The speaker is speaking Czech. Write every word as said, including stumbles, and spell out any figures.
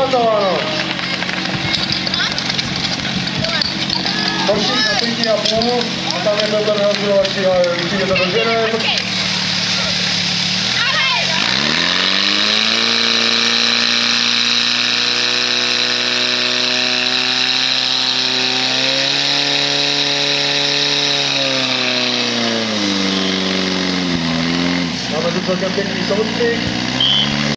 Zakázáno. Košík na pěti a půl, a tam je to ten rozdělovací, ale určitě to dožené. Máme tu celkem pěkný soudky.